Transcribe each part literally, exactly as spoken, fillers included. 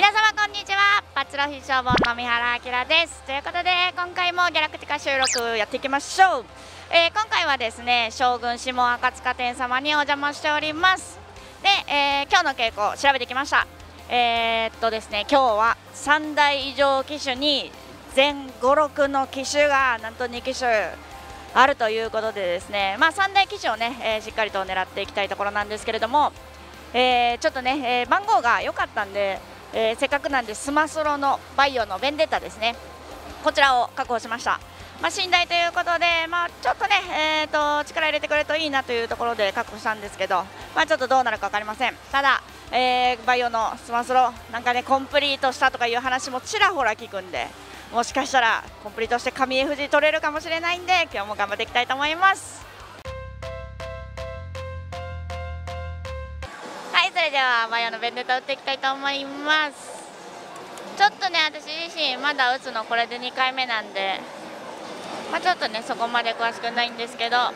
皆様こんにちは。パチロフィ消防の三原明です。ということで今回もギャラクティカ収録やっていきましょう。えー、今回はですね将軍下赤塚店様にお邪魔しております。で、えー、今日の傾向調べてきました。えー、っとですね今日はさんだい以上機種に全ご、ろくの機種がなんとに機種あるということでですね、まあ、さんだい機種をね、えー、しっかりと狙っていきたいところなんですけれども、えー、ちょっとね、えー、番号が良かったんで、えー、せっかくなんでスマソロのバイオのベンデッタですね、こちらを確保しました。まあ、寝台ということで、まあ、ちょっとね、えー、と力入れてくれるといいなというところで確保したんですけど、まあ、ちょっとどうなるか分かりません。ただ、えー、バイオのスマソロなんかねコンプリートしたとかいう話もちらほら聞くんで、もしかしたらコンプリートして神 エフジー 取れるかもしれないんで、今日も頑張っていきたいと思います。はい、それではバイオのベンデッタ打っていきたいと思います。ちょっとね私自身まだ打つのこれでにかいめなんで、まあ、ちょっとねそこまで詳しくないんですけど、まあ、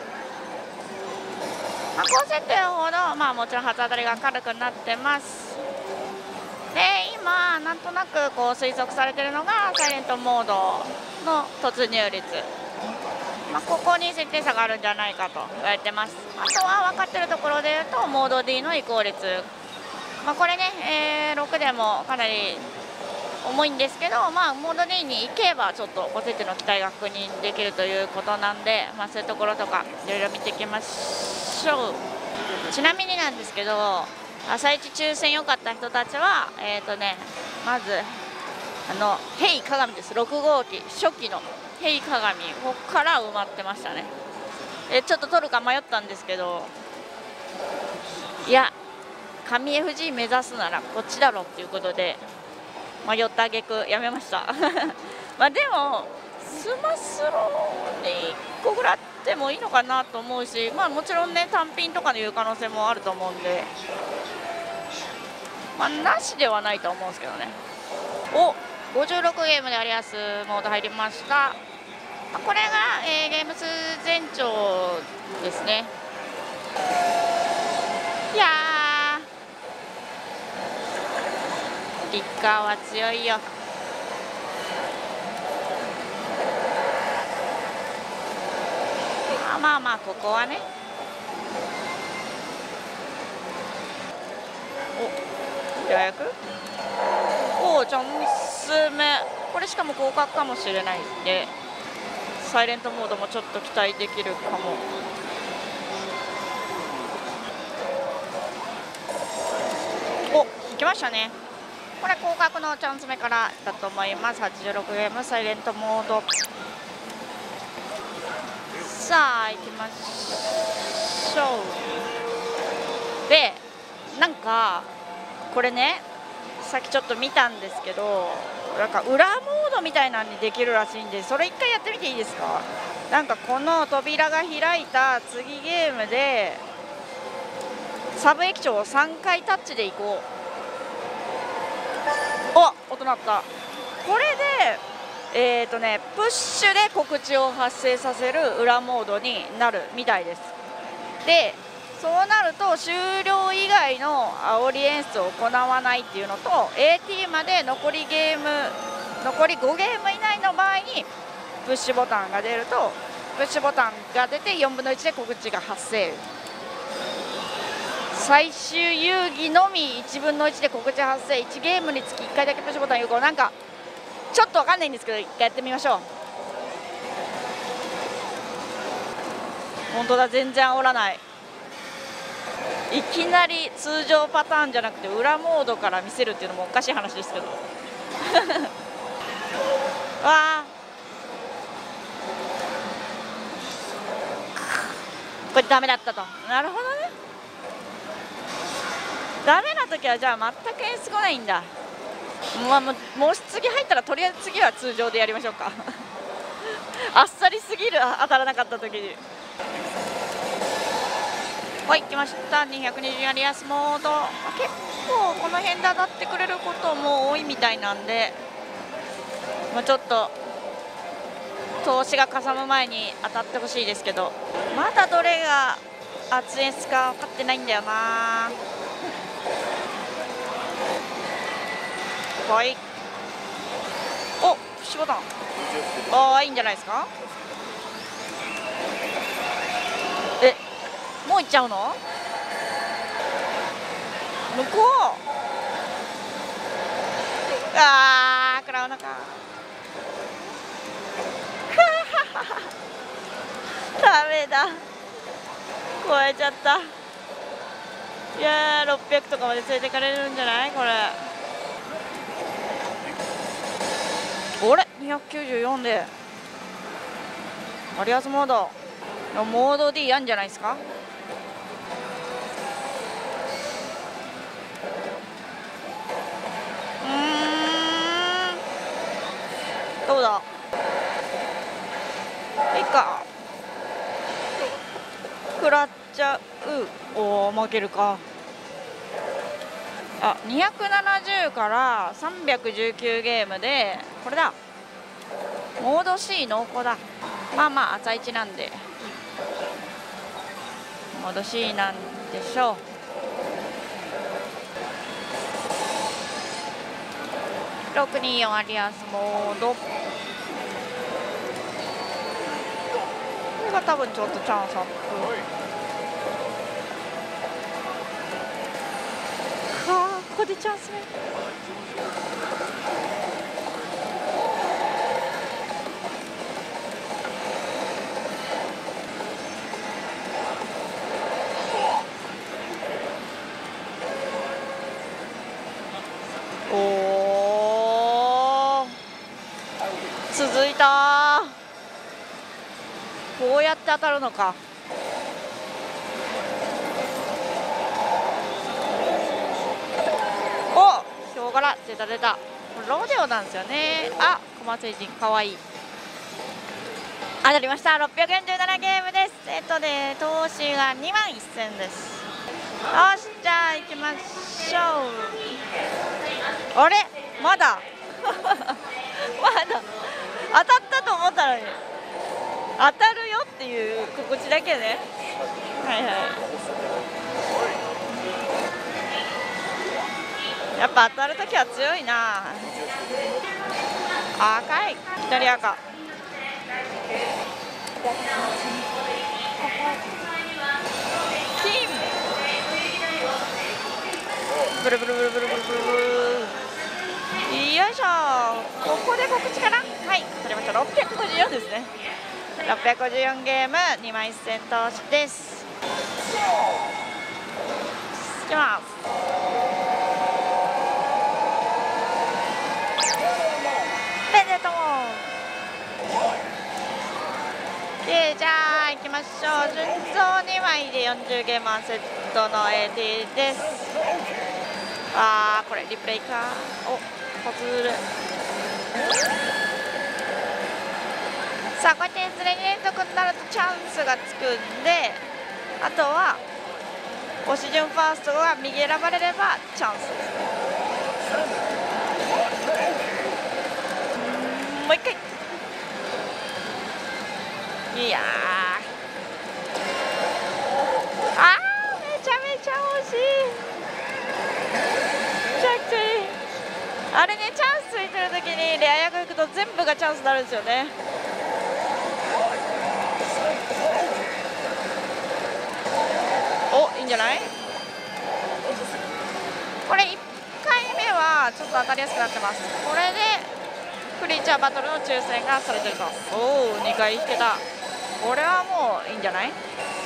高設定ほど、まあ、もちろん初当たりが軽くなってます。で今なんとなくこう推測されているのがサイレントモードの突入率、まあ、ここに設定差があるんじゃないかと言われてます。あとは分かっているところでいうとモード ディー の移行率、まあ、これね、えー、ろくでもかなり重いんですけど、まあ、モード ディー に行けばちょっと高設定の期待が確認できるということなんで、まあ、そういうところとかいろいろ見ていきましょう。ちなみになんですけど朝一抽選良かった人たちはえっ、ー、とねまずあのヘイ鏡です。ろく号機初期のヘイ鏡、ここから埋まってましたね。えちょっと取るか迷ったんですけど、いや神 エフジー 目指すならこっちだろっていうことで迷った挙句やめましたまあでもスマスロにいっこぐらいあってもいいのかなと思うし、まあもちろんね単品とかのいう可能性もあると思うんで、まあなしではないと思うんですけどね。おごじゅうろくゲームでアリアスモード入りました。これが、えー、ゲーム数全長ですね。いやーリッカーは強いよ。まあまあまあここはね、お予約おおチャンス目、これしかも合格かもしれないんでサイレントモードもちょっと期待できるかも。お行きましたね。これ合格のチャンス目からだと思います。はちじゅうろくゲームサイレントモード、さあ行きましょう。でなんかこれねさっきちょっと見たんですけど、なんか裏モードみたいなのにできるらしいんで、それ一回やってみていいですか。なんかこの扉が開いた次ゲームでサブ駅長をさんかいタッチで行こう。お音鳴った。これでえーとねプッシュで告知を発生させる裏モードになるみたいです。でそうなると終了以外の煽り演出を行わないっていうのと エーティー まで残りゲーム残りごゲーム以内の場合にプッシュボタンが出るとプッシュボタンが出てよんぶんのいちで告知が発生、最終遊戯のみいちぶんのいちで告知発生、いちゲームにつきいっかいだけプッシュボタン有効、なんかちょっと分かんないんですけどいっかいやってみましょう。本当だ全然煽らない。いきなり通常パターンじゃなくて裏モードから見せるっていうのもおかしい話ですけどわあこれダメだったと。なるほどね、ダメな時はじゃあ全く演出来ないんだ。まあ、ももし次入ったらとりあえず次は通常でやりましょうかあっさりすぎる、当たらなかった時に。はい来ましたにひゃくにじゅうアリアスモード、結構この辺で当たってくれることも多いみたいなんで、もうちょっと投資がかさむ前に当たってほしいですけど、まだどれが熱演出か分かってないんだよな。 はい。お、プッシュボタン。ああ、いいんじゃないですか。え、もう行っちゃうの。向こう。ああ、食らうのか。ダメだ。超えちゃった。いやー、ろっぴゃくとかまで連れてかれるんじゃないこれ。あれにひゃくきゅうじゅうよんでマリアーズモードのモード D やんじゃないですか。うーん、どうだ。いいか、食らっちゃう。おお、負けるか。あ、にひゃくななじゅうからさんびゃくじゅうきゅうゲームでこれだ。モード C 濃厚だ。まあまあ朝一なんでモード C なんでしょう。ろくによんアリアンスモード、これが多分ちょっとチャンスアップか。ここでチャンスね。おお、続いた。こうやって当たるのか。お、ヒョウ柄出た出た。ロデオなんですよね。あ、コマ星人かわいい。当たりました。ろっぴゃくよんじゅうななゲームです。えっとね、投資がにまんせんです。よし、じゃあ行きましょう。あれ、まだまだ当たったと思ったのに当たるよっていう心地だけね。はいはい。やっぱ当たるときは強いな。赤い、左赤。金。ブルブルブルブルブルブルブル。よいしょ。ここで告知かな。はい、取りました。ろっぴゃくごじゅうよんですね。ろっぴゃくごじゅうよんゲームにまんせん投資です。いきます。ペンデントも。じゃあ行きましょう。順蔵にまいでよんじゅうゲームワンセットの エーディー です。あー、これリプレイか。お、ポツール。さあ、こうやってズレに連続になるとチャンスがつくんで、あとは押し順ファーストが右選ばれればチャンスですね。もう一回。いやー、あー、めちゃめちゃ惜しい。めちゃくちゃいい。あれね、チャンスついてる時にレア役行くと全部がチャンスになるんですよね。お、いいんじゃない。これいっかいめはちょっと当たりやすくなってます。これでクリーチャーバトルの抽選がされてると。おお、にかい引けた。これはもういいんじゃない。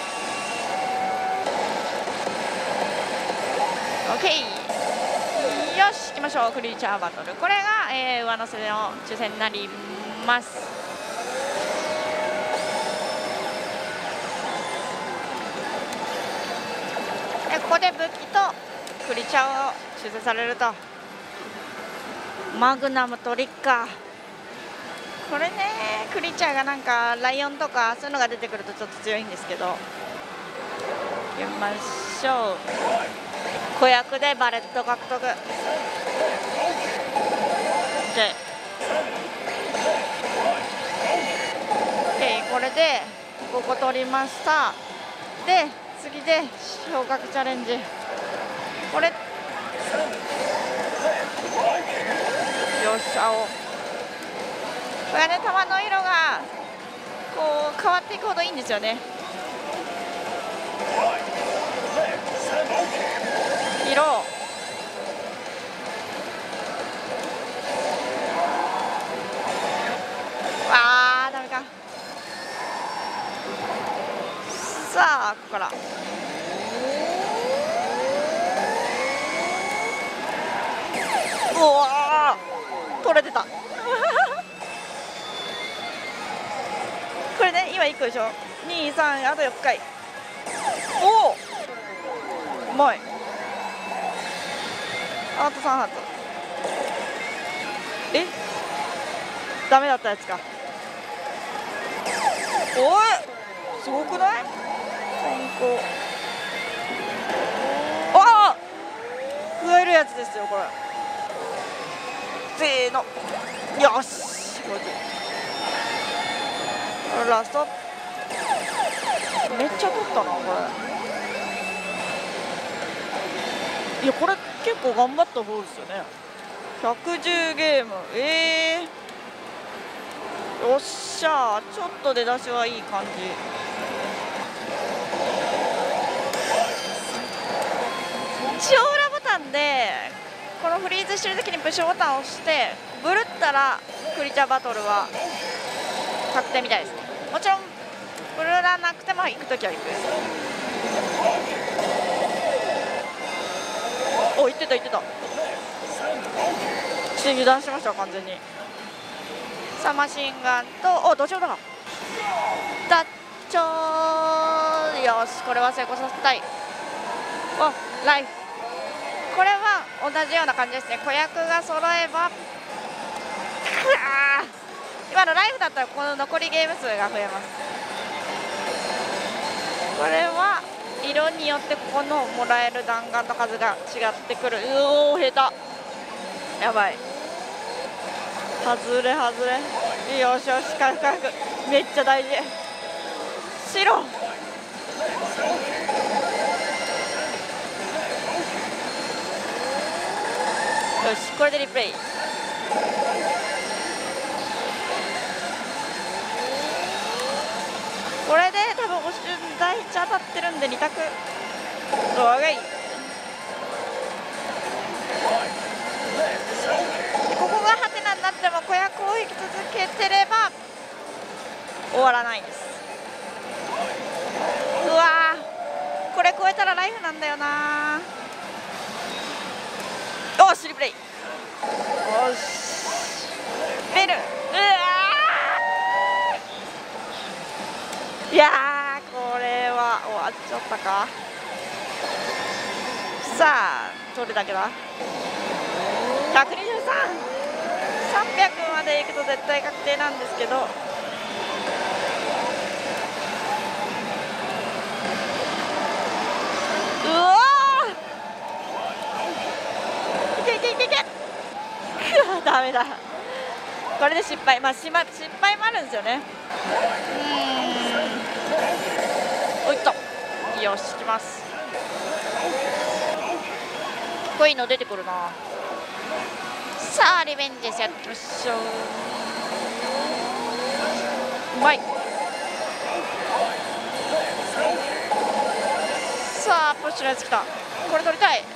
OK、 よし、行きましょう。クリーチャーバトル、これが、えー、上乗せの抽選になります。でここで武器とクリーチャーを抽選されると。マグナムとリッカー、これね、クリーチャーがなんかライオンとかそういうのが出てくるとちょっと強いんですけど。行きましょう。子役でバレット獲得。 OK、 これでここ取りました。で次で昇格チャレンジ。これよし青。これね、球の色がこう変わっていくほどいいんですよね。色あーダメか。さあここからうわー取れてたこれね今いっこでしょ。にさんあとよっかい。おおうまい。あとさん発。えダメだったやつか。おいすごくない？先行ああ増えるやつですよこれ。せーのよしこれでラストめっちゃ取ったなこれ。いやこれ結構頑張った方ですよね。ひゃくじゅうゲームえー、よっしゃーちょっと出だしはいい感じ。中裏ボタンでこのフリーズしてる時にプッシュボタンを押してブルったらクリチャーバトルは確定みたいです。もちろんブルらなくても行く時は行く。お行ってた行ってた。ちょっと油断しました完全に。さあマシンガンとおどちらだダッチョーよしこれは成功させたい。おライフこれは同じような感じですね。子役が揃えば今のライフだったらこの残りゲーム数が増えます。これは色によってここのもらえる弾丸の数が違ってくる。うおー下手やばい。外れ外れよしよし回復回復めっちゃ大事。白よしこれでリプレイ。これで多分押し第一当たってるんでに択ドアがいい。ここがハテナになっても子役を引き続けてれば終わらないです。うわーこれ超えたらライフなんだよな。おしリプレイよしベルうわーいやーこれは終わっちゃったか。さあどれだけだひゃくにじゅうさん、さんびゃくまでいくと絶対確定なんですけど、うわーいけいけいけいけダメだこれで失敗。まあしま失敗もあるんですよね。うーんおいっとよしきます。こういうの出てくるな。さあリベンジしやってみましょう。うまい。さあプッシュのやつきた。これ取りたい。く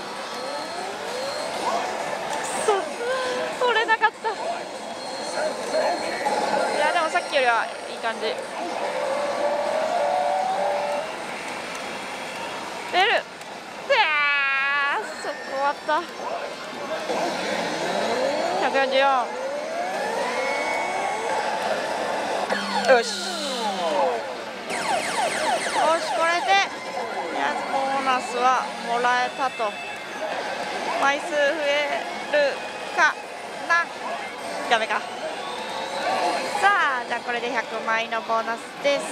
そ取れなかった。いやでもさっきよりはいい感じ。出る。そこ終わった。ひゃくよんじゅうよん。よしよしこれでやつボーナスはもらえたと。枚数増えるかな。ダメか。さあじゃあこれでひゃくまいのボーナスです。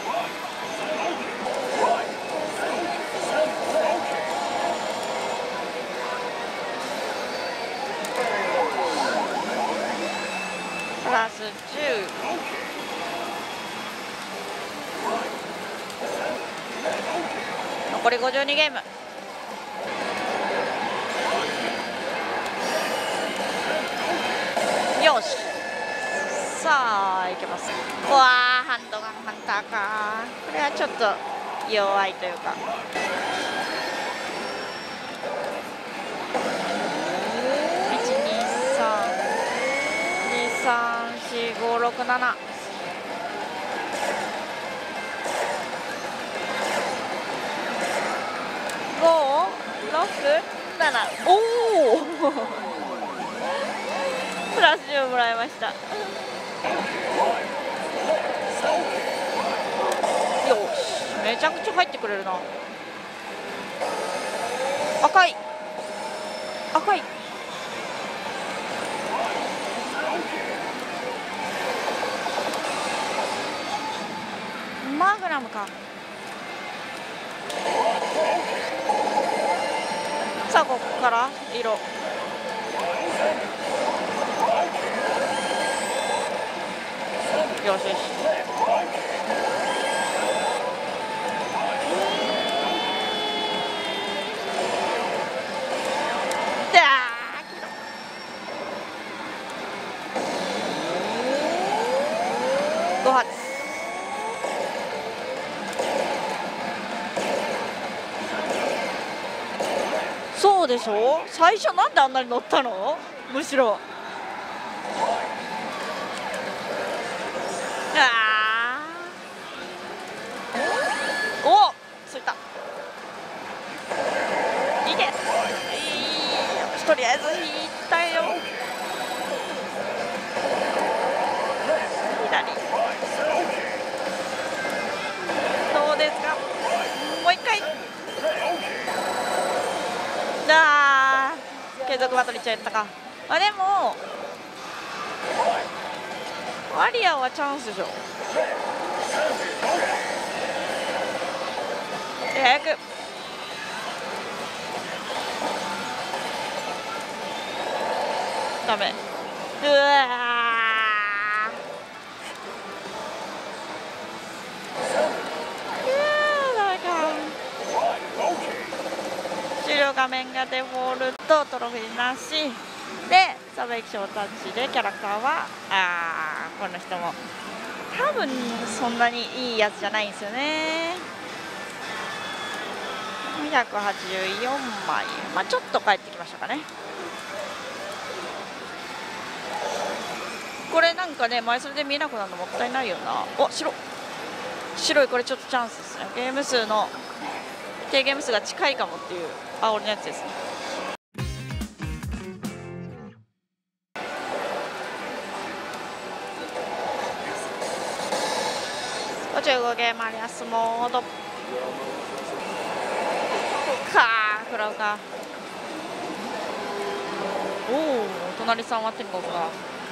プラスじゅう。残りごじゅうにゲーム。 さあいけます。うわーハンドガンハンターか。これはちょっと弱いというか。いちにさんにさんしごろくなな。ごろくなな。おおプラスじゅうもらいました。よし、めちゃくちゃ入ってくれるな。赤い赤い。マグナムか。さあここから色。よしよし。ご発。そうでしょ。最初なんであんなに乗ったの。むしろあーおついた。いいです。いいとりあえず引いたよ。左どうですか。もう一回。あー継続バトルいっちゃったか。あでもワリアーはチャンスでしょ。早くダメ。うわ終了画面がデフォルト、トロフィーなしでサブエキションタッチでキャラクターはあーこの人も多分そんなにいいやつじゃないんですよね。ひゃくはちじゅうよんまい、まあ、ちょっと帰ってきましたかね。これなんかね前それで見えなくなるのもったいないよな。お白白いこれちょっとチャンスですね。ゲーム数の低ゲーム数が近いかもっていう煽りのやつですね。ごじゅうごゲームあります。モードかー食らうか。おお隣さんは天国だ。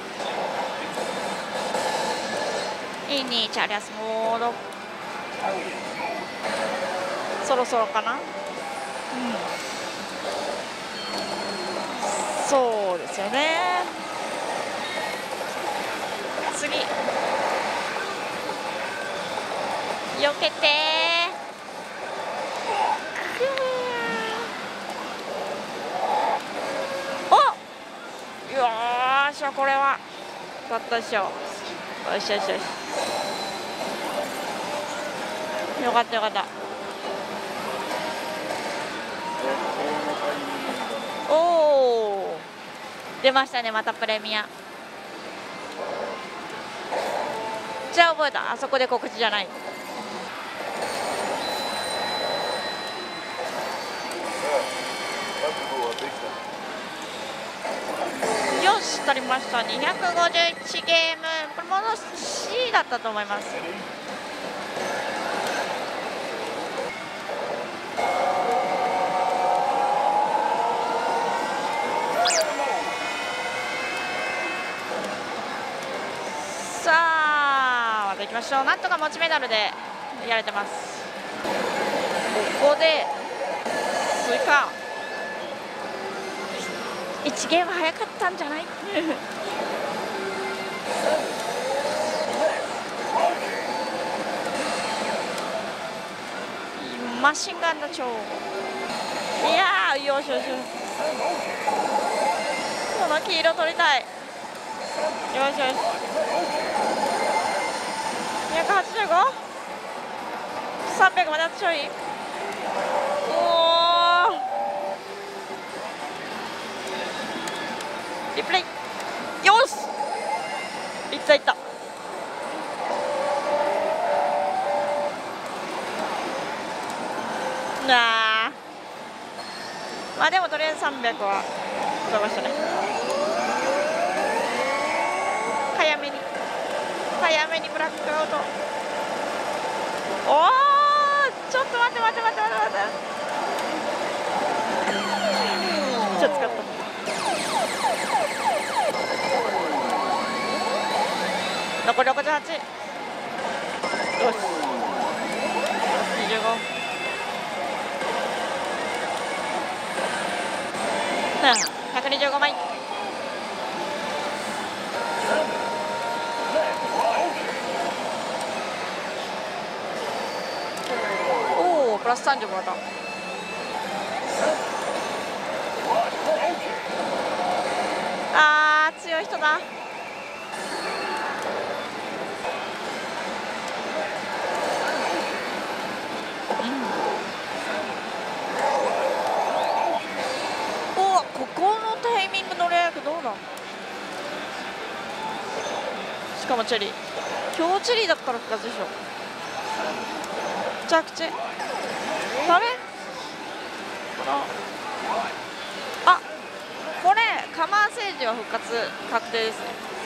いいにチャリアスモードそろそろかな。うんそうですよね。次避けておよーしこれはだったでしょ。よしよしよしよかったよかった。おお出ましたねまたプレミア。じゃあ覚えた。あそこで告知じゃない。よし取りました。にひゃくごじゅういちゲームこれもの C だったと思います。さあまたいきましょう。なんとか持ちメダルでやれてます。ここで追加いちゲーム早かったんじゃないマシンガンの超いやーよしよしよしこの黄色取りたい。よしよしくはちじゅうご、さんびゃくまであとちょい。おお、リプレイ、よし、いったいった。なあ、まあでもとりあえずさんびゃくは超えましたね。早めに早めにブラックアウト。おお、ちょっと待って待って待って待って待って、ちょっと使った。残りろくじゅうはち、よし、にじゅうご、ひゃくにじゅうごまい。おお、プラスさんじゅうもらった。あー、強い人だ。ここのタイミングのレアクどうだ。しかもチェリー、今日チェリーだから復活でしょ。着地ダメ。あ、これカマーセージは復活確定ですね。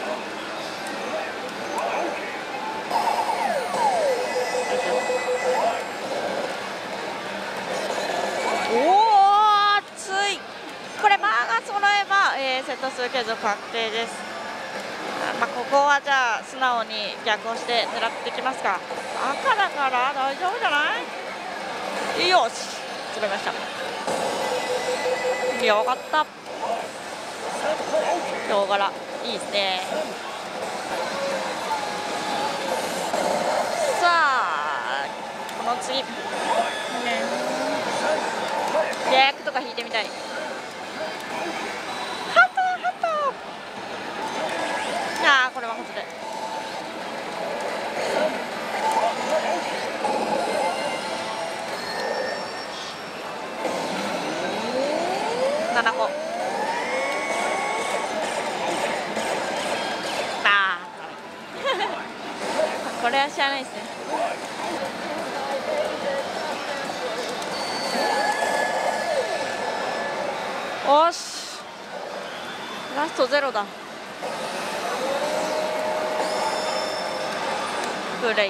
おお、熱い。これバーが揃えば、えー、セット数継続確定です。まあ、ここはじゃあ素直に逆をして狙ってきますか。赤だから大丈夫じゃない。よし、詰めました。よかった。ヒョウ柄いいですね。さあこの次、ね、レアクとか引いてみたい。あー、これは外れ。ななこ。あーこれは知らないですね。おし、ラストゼロだ。プレイ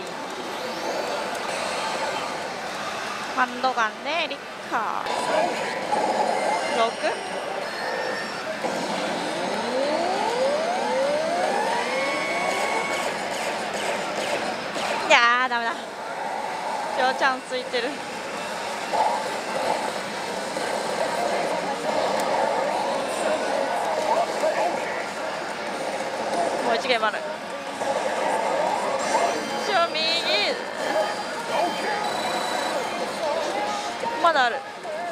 ハンドガンでリッカーろく。いやーダメだ。今日チャンスついてる。もう一ゲームある。右まだある。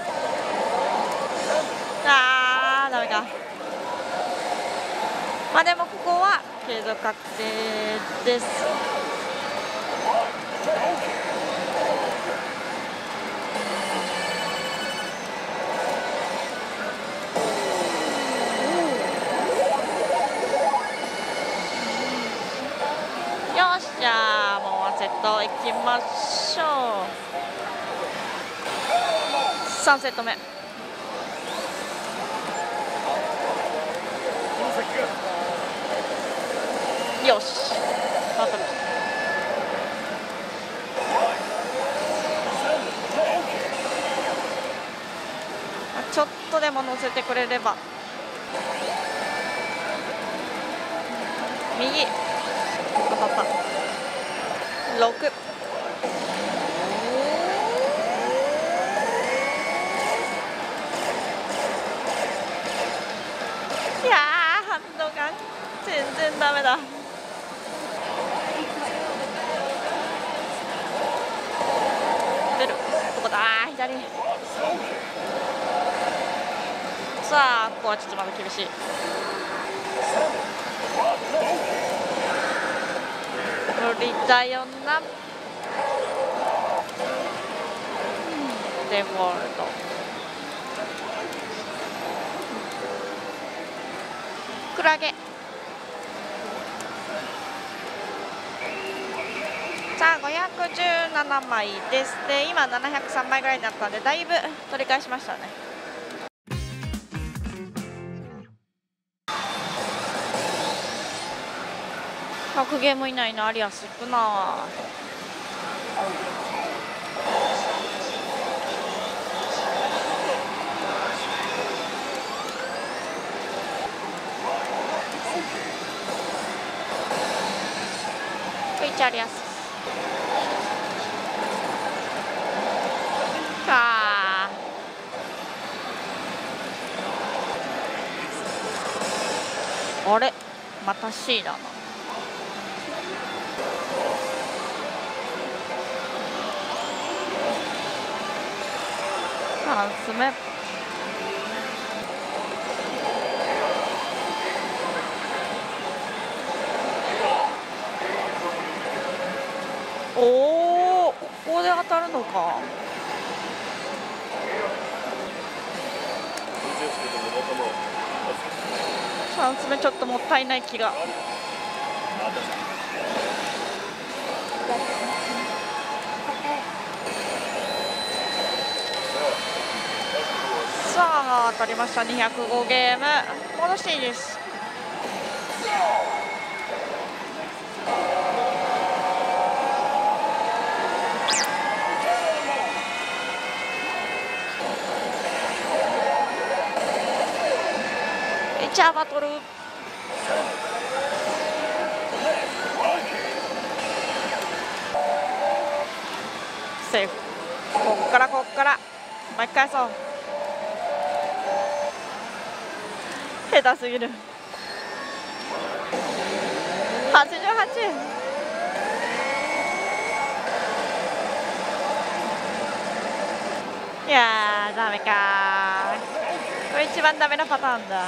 あーダメか。まあでもここは継続確定です。よし、じゃあもうワンセットいきましょう。さんセット目。よし、バトル。ちょっとでも乗せてくれれば。右当たった。ろく。いやーハンドガン全然ダメだ。出る。どこだ。左。さあここはちょっとまだ厳しい。 無理だよな。デフォルト。クラゲ。さあごひゃくじゅうななまいです。で今ななひゃくさんまいぐらいになったんで、だいぶ取り返しましたね。ひゃくゲーム以内のアリアスいくな。ピッチャリアスかー。あれまた C だな。チャンス目。おお、ここで当たるのか。チャンス目ちょっともったいない気が。さあ当たりました。にひゃくごゲーム戻していいです。ピッチャーバトル。セーフ。こっからこっから巻き返そう。下手すぎる。はちじゅうはち。いやーダメかー。これ一番ダメなパターンだ。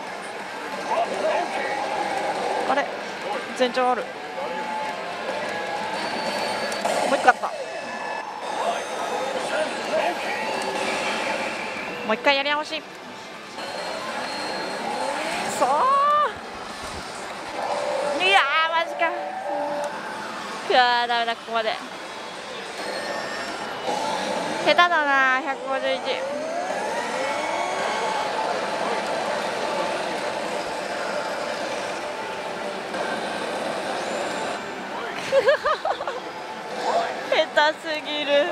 あれ前兆ある。もう一回あった。もう一回やり直し。そういやーマジか。いやーダメだ。ここまで下手だな。ひゃくごじゅういち。下手すぎる。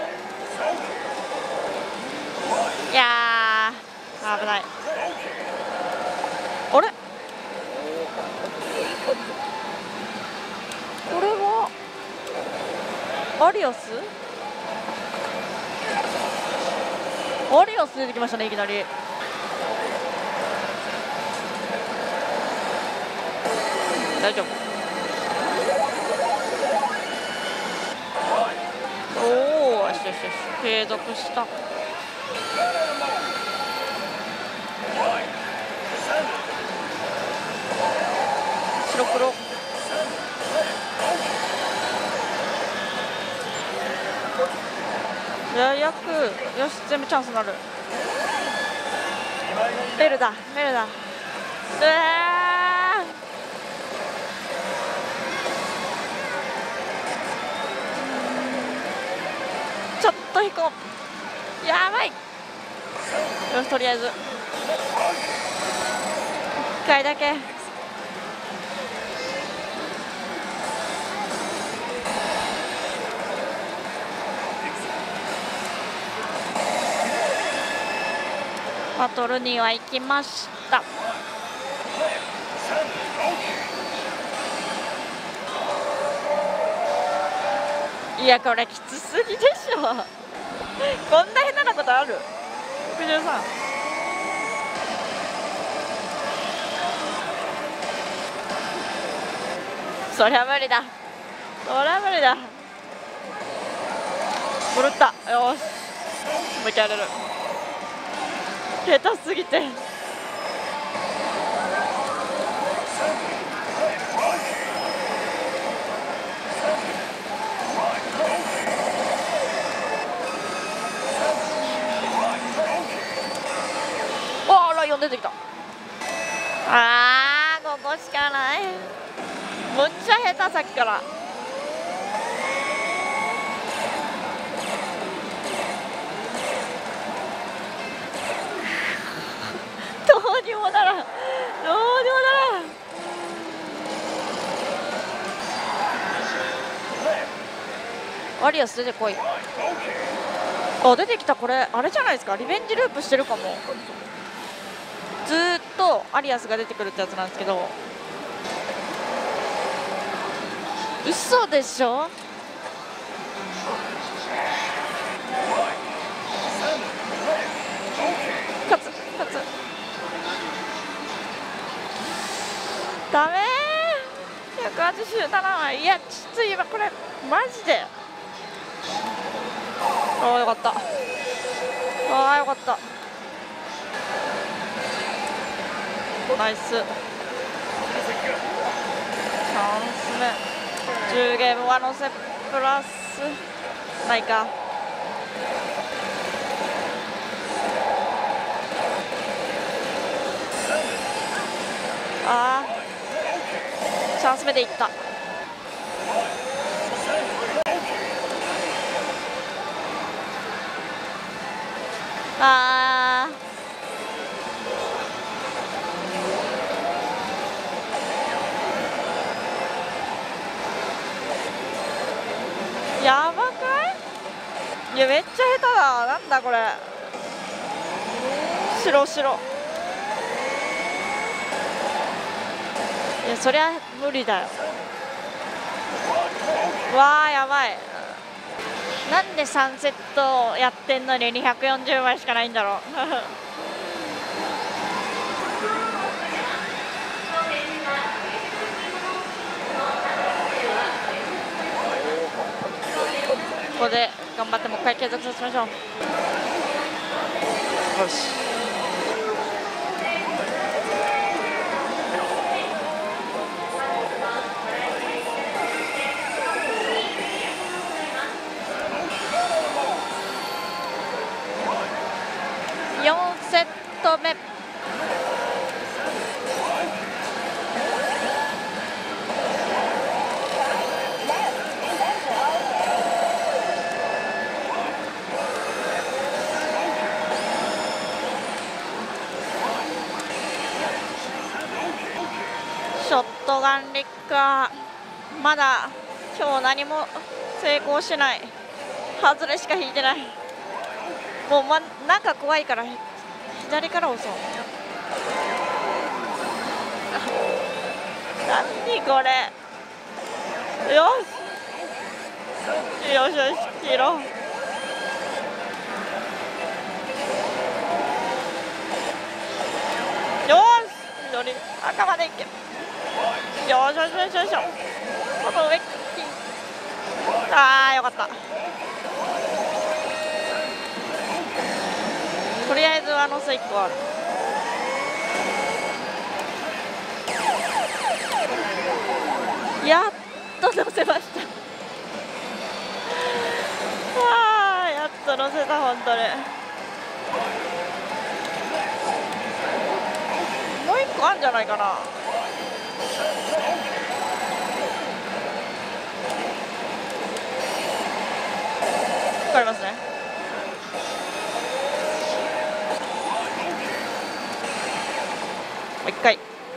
いやー危ない。あれこれはアリアスアリアス出てきましたね、いきなり。大丈夫。おおよしよしよし継続した。白黒。ややくよし全部チャンスになる。ベルだベルだ。うわちょっと引こう。やばい。よしとりあえずいっかいだけ。バトルには行きました。いやこれきつすぎでしょ。こんな下手なことある。ろくじゅうさん。そりゃ無理だ。そりゃ無理だ。狂った。よしもう一回やれる。下手すぎて。 むっちゃ下手さっきからどうにもならんどうにもならん。アリアス出てこい。あ、出てきた。これあれじゃないですか、リベンジループしてるかも。ずーっとアリアスが出てくるってやつなんですけど、嘘でしょ。勝つ勝つダメー。ひゃくはちじゅうななまい。いやきついわこれマジで。ああよかった。ああよかった。ナイス。チャンス目じゅうゲーム上乗せプラスないか。ああチャンス目でいった。あーやばかい。いやめっちゃ下手だ。なんだこれ。白白。いやそりゃ無理だよ。わあやばい。なんでさんセットやってんのににひゃくよんじゅうまいしかないんだろうここで頑張ってもう一回継続させましょう。よしよんセット目。ショットガンリッカーまだ今日何も成功しない。外れしか引いてない。もう、ま、なんか怖いから左から押そう。何これ。よしよしよし黄色。よし緑赤までいけ。よしよしよしよしよ。この上あーよかった。とりあえず上乗せいっこある。やっと乗せましたあーやっと乗せた。本当にもういっこあるんじゃないかな。わかりますね。もう一回。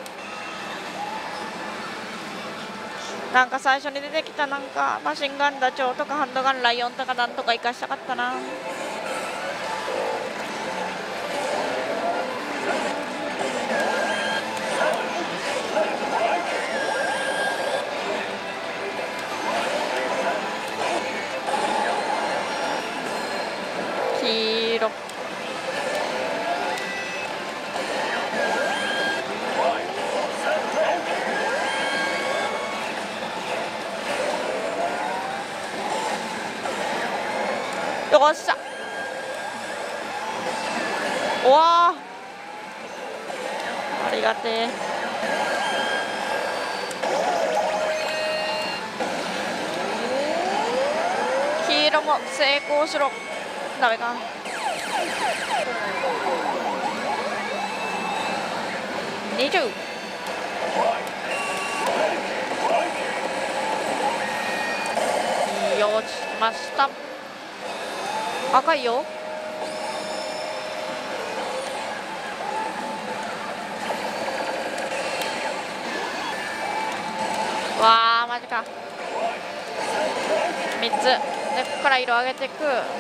なんか最初に出てきたなんかマシンガンダチョウとかハンドガンライオンとかなんとか生かしたかったな。黄色よっしゃ。おわありがてえ。黄色も成功しろ。ダメか。にじゅうよし来ました。赤いよ。わあマジか。みっつでここから色上げていく。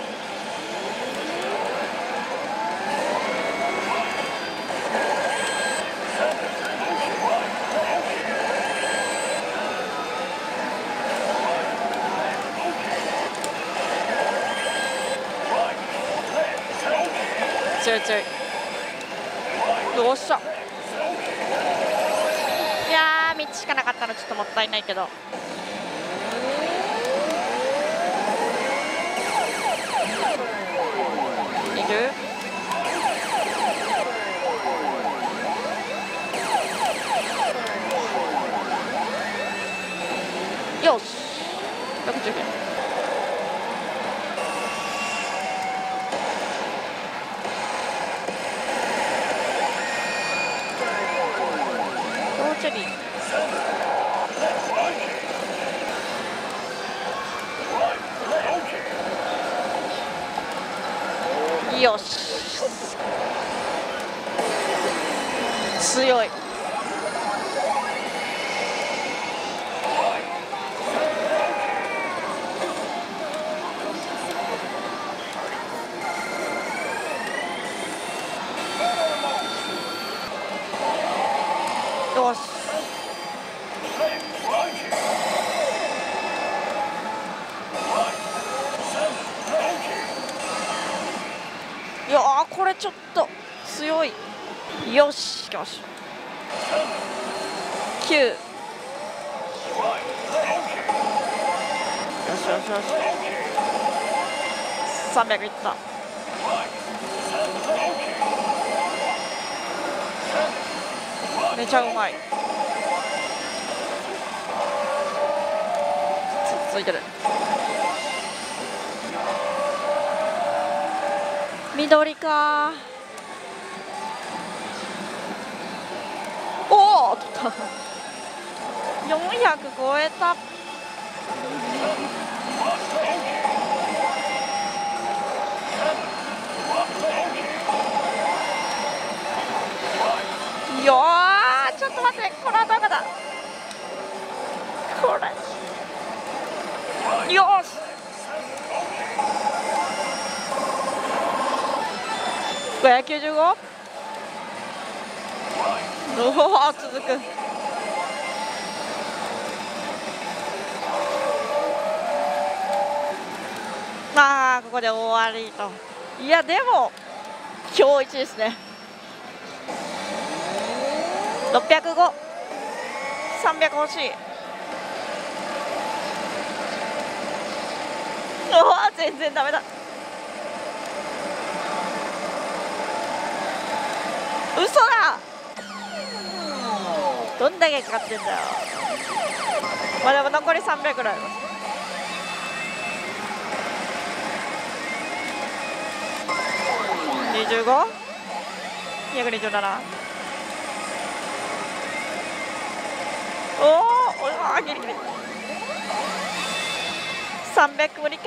強い強い。よっしゃ。いやーみっつしかなかったのちょっともったいないけど。いる？よしろくじゅうげん。チェリーよし強い。よしいやーこれちょっと強い。よしよしきゅう。よしよしよしさんびゃくいった。めちゃうまい。ついてる。緑か。おお取ったよんひゃく超えた。いやーちょっと待って、これはどこだこれ。よしごひゃくきゅうじゅうご。おお続く。ああここで終わりと。いやでも今日一ですね。ろっぴゃくご、さんびゃく欲しい。うわ全然ダメだ。嘘だ。どんだけかかってんだよ。まあでも残りさんびゃくぐらいあります。にじゅうご、にひゃくにじゅうなな。おお、おお、ギリギリ。さんびゃく無理か。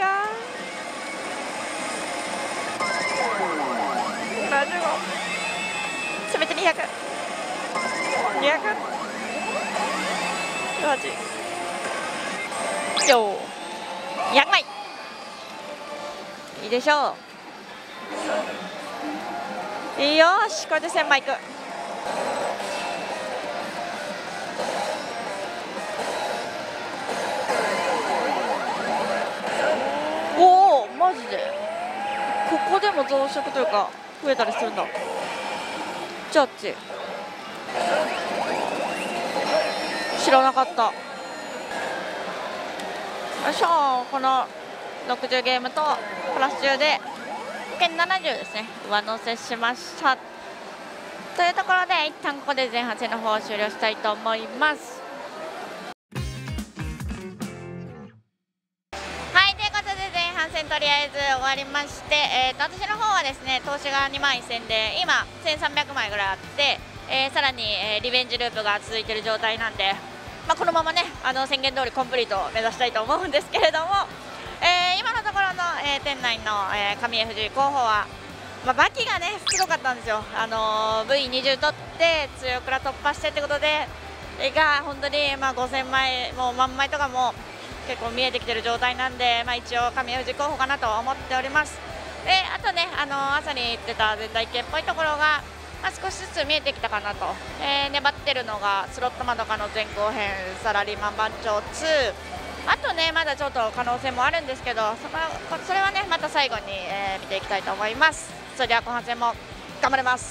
ななじゅうご。せめてにひゃく。にひゃく。はち。よー。にひゃくまい。いいでしょう。いいよーし、これでせんまいいく。おおマジでここでも増殖というか増えたりするんだ。ジャッジ知らなかった。よいしょ。このろくじゅうゲームとプラスじゅうで合計ななじゅうですね上乗せしました。というところで一旦ここで前半戦の方を終了したいと思います。とりあえず終わりまして、えー、と私の方はですね投資がにまんせんで今せんさんびゃくまいぐらいあって、えー、さらに、えー、リベンジループが続いている状態なんで、まあ、このままねあの宣言通りコンプリートを目指したいと思うんですけれども、 えー、今のところの、えー、店内の、えー、上江藤井候補は、まあ、バキがねすごかったんですよ、あのー、ブイにじゅう 取って強倉突破してってことで、えー、が本当に、まあ、ごせんまいもう万枚とかも結構見えてきてる状態なんで、まあ、一応上江藤井候補かなと思っております。であとね、あのー、朝に言ってた全体系っぽいところが、まあ、少しずつ見えてきたかなと、えー、粘ってるのがスロットマドカの前後編サラリーマン番長ツー、あとねまだちょっと可能性もあるんですけど、そのそれはねまた最後に、えー、見ていきたいと思います。それでは後半戦も頑張ります。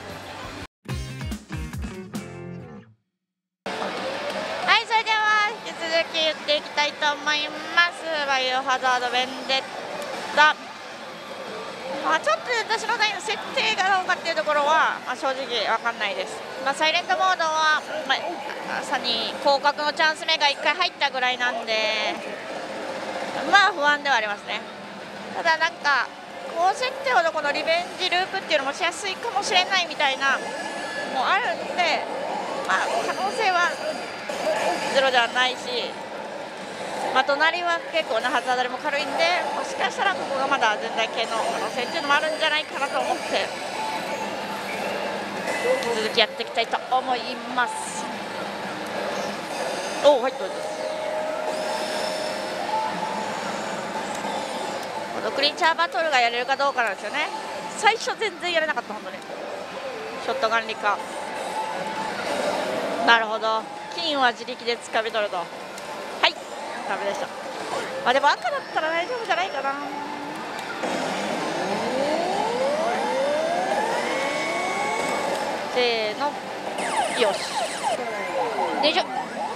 はい、それでは引き続き言っていきたいと思います。バイオハザードベンデッタ、まあ、ちょっと私の台の設定がどうかっていうところは、まあ、正直分かんないです。まあ、サイレントモードは、まあ、朝に降格のチャンス目がいっかい入ったぐらいなんで、まあ不安ではありますね。ただなんか高設定ほどこのリベンジループっていうのもしやすいかもしれないみたいなもあるんで、まあ、可能性はゼロではないし、まあ、隣は結構なハザードも軽いんで、もしかしたらここがまだ全体系の可能性っていうのもあるんじゃないかなと思って続きやっていきたいと思います。おお、はい、どうぞ。このクリーチャーバトルがやれるかどうかなんですよね。最初全然やれなかった、本当にショットガンリか。なるほど、金は自力で掴み取ると。はい、ダメでした。まあでも赤だったら大丈夫じゃないかな。せーの、よし、にじゅう。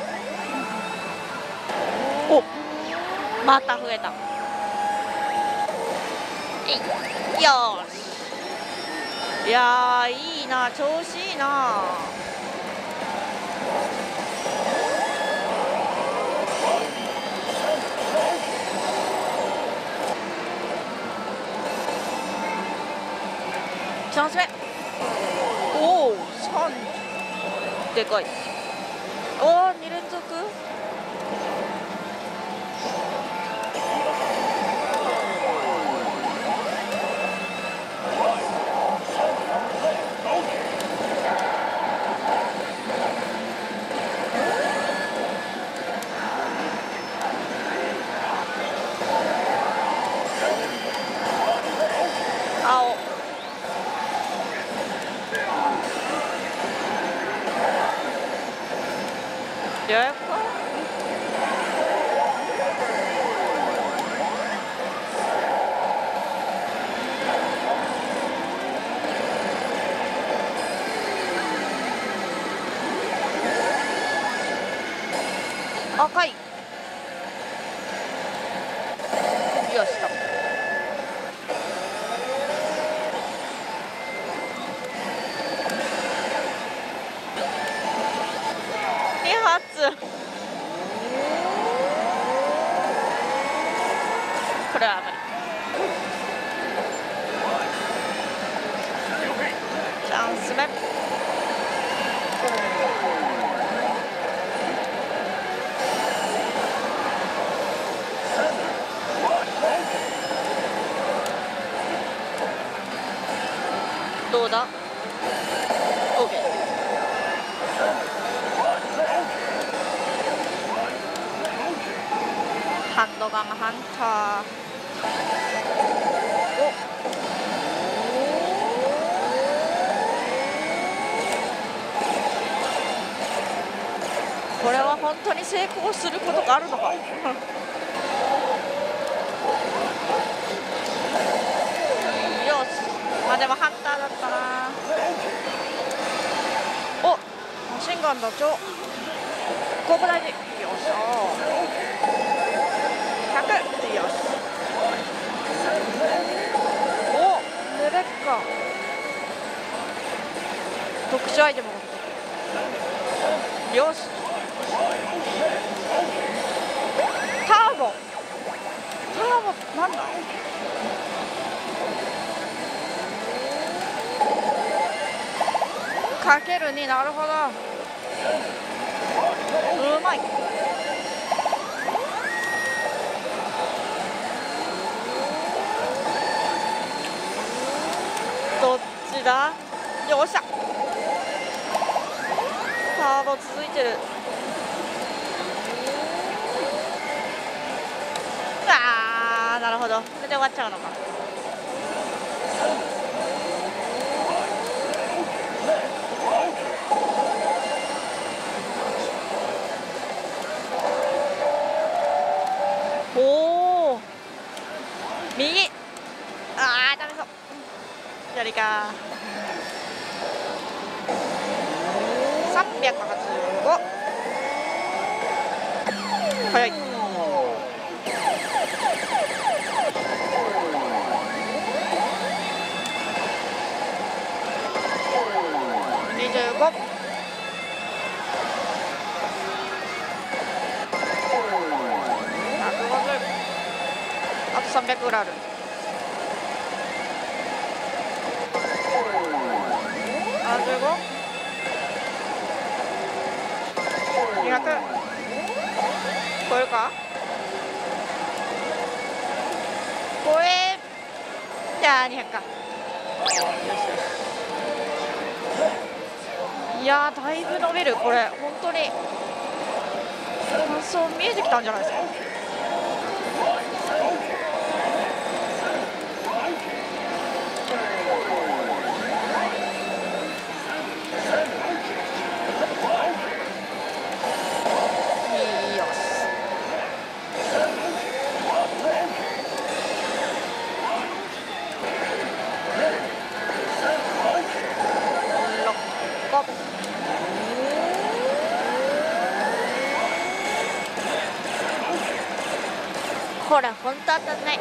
お、また増えた。よし、いやーいいな、調子いいな。チャンス目、おお、さんでかい。おお、に連続。青、予約か。赤い、よしと。に発、これは無理。チャンス目、どうだ。 OK、 ハンドガンハンター。お、これは本当に成功することがあるのか。よし、まあでもハンターだったな。お、マシンガンだ、ちょ、ここ大事。よっしゃー、ひゃく、よし。お、レベッカ特殊アイテム、よし。ターボ、ターボなんだ。かけるに、なるほど、うまい。 ジだ。よっしゃ。ターボ続いてる。あー、なるほど。これで終わっちゃうのか。おお、右。あー、ダメそう。左か。さんびゃくはちじゅうご。早い。にじゅうご。あとさんびゃくぐらいある。ななじゅうご。にひゃく。超えるか。超え。じゃあにひゃくか。よしよし。いやー、だいぶ伸びる。これ本当にそう見えてきたんじゃないですか。これ本当当たんない。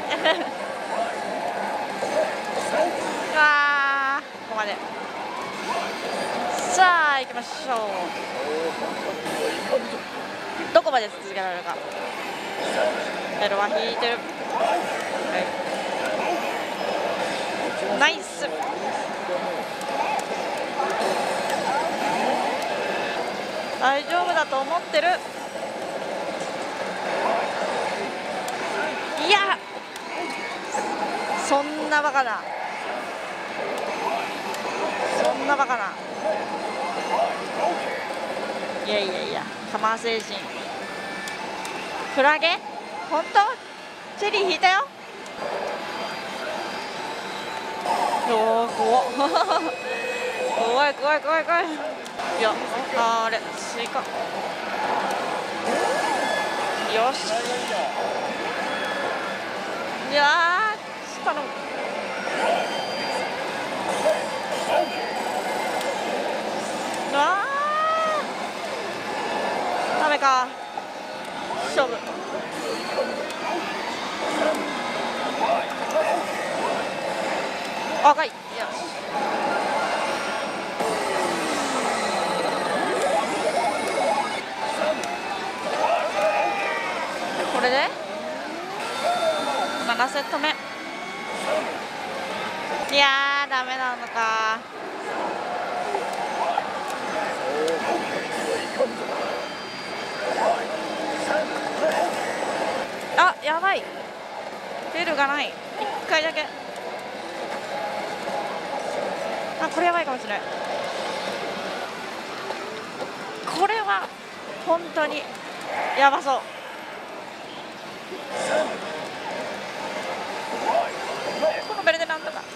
あー、ここまで。さあ行きましょう。どこまで続けられるか。ベルは引いてる。はい、ナイス。大丈夫だと思ってる。いや、そんなバカな、そんなバカな。いやいやいや、カマー精神。クラゲ本当。チェリー引いたよ。おー、怖っ。怖い怖い怖い怖い。いや、あれスイカ。よし。いやー、頼む。あー、ダメか。勝負。赤い。よし。これでななセット目。いやー、ダメなのか。あ、やばい。ベルがない。いっかいだけ。あ、これやばいかもしれない。これは本当にやばそう。このベルでなんとか。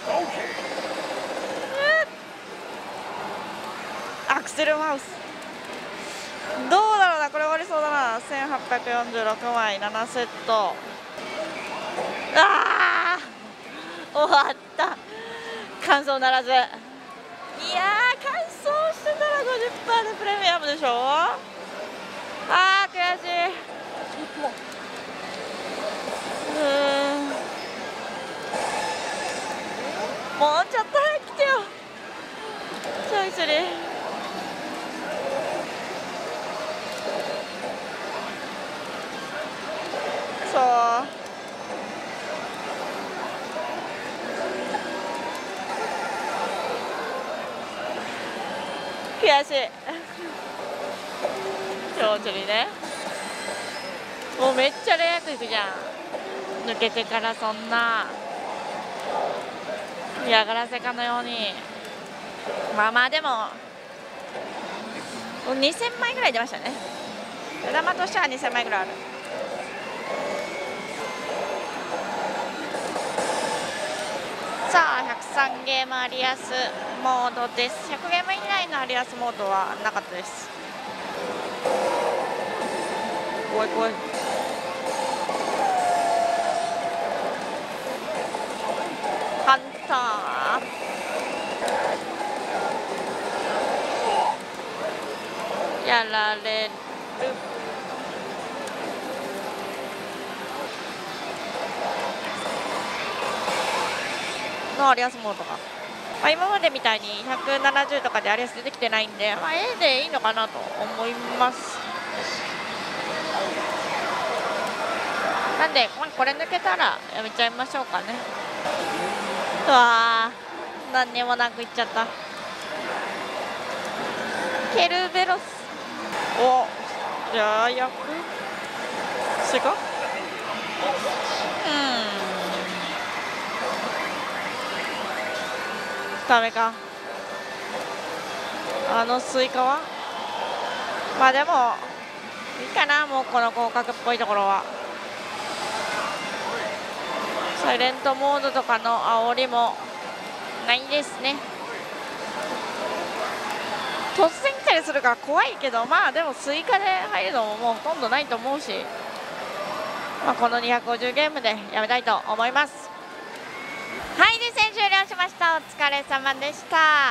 アクセルマウス。どうだろうな、これ終わりそうだな。せんはっぴゃくよんじゅうろくまい、ななセット。あー、終わった。完走ならず。いやー、完走してたら ごじゅっパーセント でプレミアムでしょ。あー、悔しい。うーん、もうちょっと早く来てよ。ちょいちょい。そう。悔しい。長距離ね。もうめっちゃレアくいくじゃん。抜けてからそんな嫌がらせかのように。 まあまあでもにせんまいぐらい出ましたね。目玉としてはにせんまいぐらいある。さあひゃくさんゲームアリアスモードです。ひゃくゲーム以内のアリアスモードはなかったです。怖い怖い。ハンターやられる。のアリアスモードが、まあ、今までみたいにひゃくななじゅうとかでアリアス出てきてないんで、まあ、A でいいのかなと思います。なんで、まあ、これ抜けたらやめちゃいましょうかね。うわー、何にもなくいっちゃった。ケルベロス、おじゃあ役スイカ、うん、ダメか。あのスイカはまあでもいいかな。もうこの合格っぽいところはサイレントモードとかの煽りもないですね。突然来たりするから怖いけど、まあでもスイカで入るのももうほとんどないと思うし、まあ、このにひゃくごじゅうゲームでやめたいと思います。はい、実践終了しました。お疲れ様でした。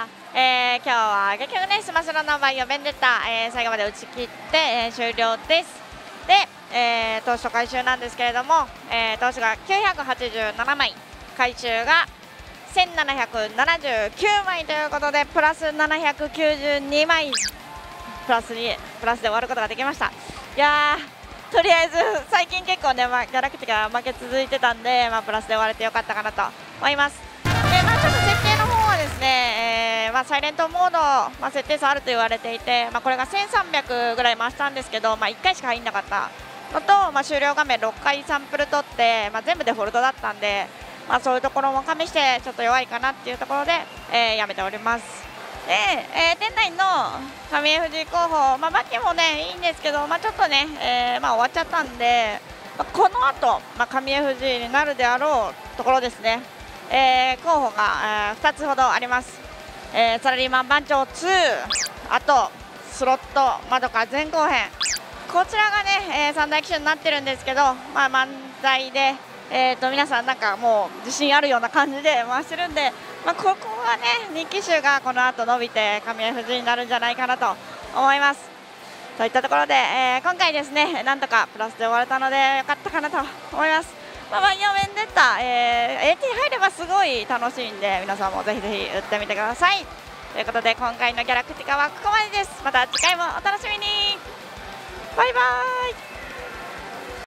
えー、今日は結局ねスマスロのバイオベンデッタ、えー、最後まで打ち切って、えー、終了です。で、えー、投手回収なんですけれども、えー、投手がきゅうひゃくはちじゅうななまい、回収がせんななひゃくななじゅうきゅうまいということで、プラスななひゃくきゅうじゅうにまいプラスにプラスで終わることができました。いやー、とりあえず最近結構ね、まあ、ギャラクティカ負け続いてたんで、まあ、プラスで終われてよかったかなと思います。で、まあ、ちょっと設定の方はですね、えーまあ、サイレントモード、まあ、設定差あると言われていて、まあ、これがせんさんびゃくぐらい回したんですけど、まあ、いっかいしか入んなかったのと、まあ、終了画面ろっかいサンプル取って、まあ、全部デフォルトだったんで、まあ、そういうところも加味してちょっと弱いかなっていうところで、えー、やめております。で、えー、店内の上江藤候補、まあ、バキもねいいんですけど、まあ、ちょっとね、えーまあ、終わっちゃったんで、まあ、この後、まあ、上江藤になるであろうところですね、えー、候補が、えー、ふたつほどあります。えー、サラリーマン番長ツー、あとスロットまどか前後編、こちらがね、えー、三大機種になってるんですけど、まあ、漫才で、えー、と皆さんなんかもう自信あるような感じで回してるんで、まあ、ここはねに機種がこの後伸びて上江藤になるんじゃないかなと思います。といったところで、えー、今回ですねなんとかプラスで終われたのでよかったかなと思います。まあ、バイオベンデッタ、えー、エーティー 入ればすごい楽しいんで、皆さんもぜひぜひ打ってみてください。ということで今回のギャラクティカはここまでです。また次回もお楽しみに。バイバーイ。